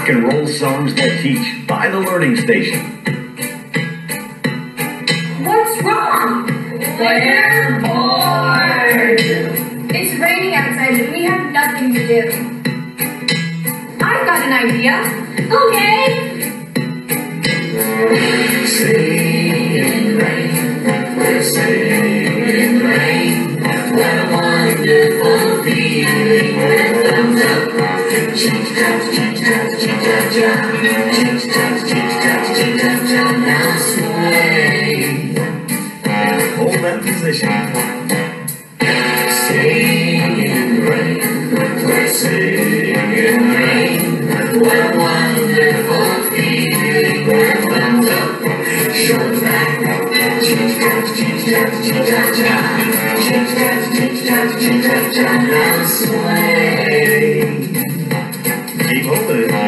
rock and roll songs that teach by the Learning Station. What's wrong? We're bored. It's raining outside and we have nothing to do. I've got an idea. Okay. Singing rain, we're singing rain. What a wonderful feeling. We're thumbs up. Ching-chang, ching-chang, ching-chang-chang. Ching-chang, ching-chang, ching-chang-chang. Now sway. Hold that position. Singing rain, we're singing rain. What a wonderful feeling. We're thumbs up. Short back. Ching-chang, ching-chang, ching-chang-chang. Ching-chang, ching-chang, ching-chang-chang. Now sway. Keep holding it.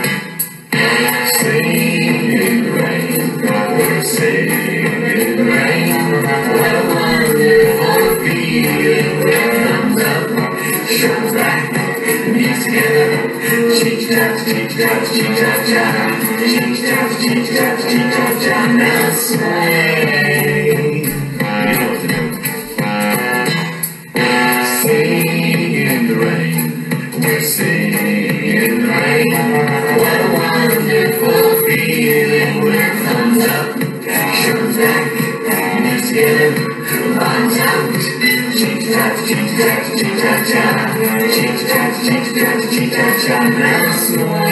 Singing rain, we're singing rain. What a wonderful feeling. We're thumbs up, shoulders back, knees together. Ching-chang, ching-chang, ching-chang-chang. Ching-chang, ching-chang, ching-chang-chang. Now sway. You know what to do. Singing rain, we're singing rain. What a wonderful feeling. We're thumbs up, shoulders back, knees together, bottoms out. Ching-chang, ching-chang, ching-chang-chang. Ching-chang, ching-chang, ching-chang-chang. Now sway.